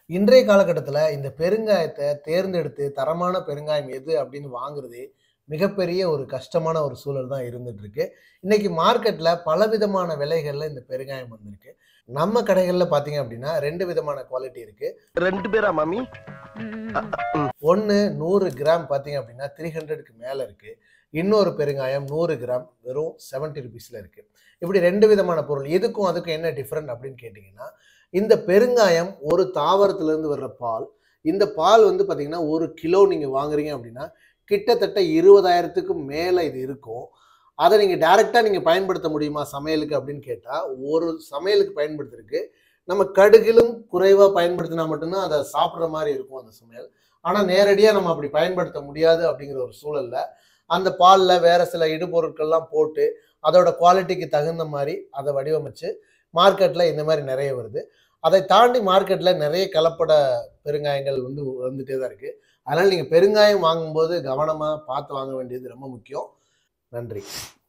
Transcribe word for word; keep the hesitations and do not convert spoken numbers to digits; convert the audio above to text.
இன்றைய காலகட்டத்துல இந்த பெருங்காயத்த தேர்ந்தெடுத்து தரமான பெருங்காயம் எது அப்படின்னு வாங்குறதே மிகப்பெரிய ஒரு கஷ்டமான ஒரு சூழல் தான் இருந்துட்டு இருக்கு. இன்னைக்கு மார்க்கெட்ல பலவிதமான விலைகள்ல இந்த பெருங்காயம் வந்திருக்கு. நம்ம கடைகள்ல பார்த்தீங்க அப்படின்னா ரெண்டு விதமான குவாலிட்டி இருக்கு. ரெண்டு பேரா மாமி? ஒண்ணு நூறு கிராம் பார்த்தீங்க அப்படின்னா மூன்று மேல இருக்கு. இன்னொரு பெருங்காயம் நூறு கிராம் வெறும் எழுபது ரூபீஸ்ல இருக்கு. இப்படி ரெண்டு விதமான பொருள். இதுக்கும் அதுக்கும் என்ன டிஃபரெண்ட் அப்படின்னு கேட்டீங்கன்னா, இந்த பெருங்காயம் ஒரு தாவரத்திலிருந்து வர்ற பால். இந்த பால் வந்து பார்த்தீங்கன்னா, ஒரு கிலோ நீங்க வாங்குறீங்க அப்படின்னா, கிட்டத்தட்ட இருபதாயிரத்துக்கும் மேல இது இருக்கும். அத நீங்க டைரக்ட்டா நீங்க பயன்படுத்த முடியுமா சமையலுக்கு அப்படின்னு கேட்டா, ஒரு சமையலுக்கு பயன்படுத்துறதுக்கு நம்ம கடுகிலும் குறைவா பயன்படுத்தினா மட்டும் தான் அத சாப்பிடுற மாரி இருக்கும் அந்த சமையல். ஆனா நேரடியா நம்ம அப்படி பயன்படுத்த முடியாது அப்படிங்கிற ஒரு சூழல்ல, அந்த பால்ல வேற சில இடுபொருட்கள்லாம் போட்டு, அதோட குவாலிட்டிக்கு தகுந்த மாரி அத வடிவமைச்சு, மார்க்கெட்ல இந்த மாரி நெறைய வருது. அதை தாண்டி மார்க்கெட்ல நெறைய கலப்பட பெருங்காயங்கள் வந்து வந்துட்டே தான் இருக்கு. அதனால நீங்க பெருங்காயம் வாங்கும்போது கவனமா பார்த்து வாங்க வேண்டியது ரொம்ப முக்கியம். நன்றி.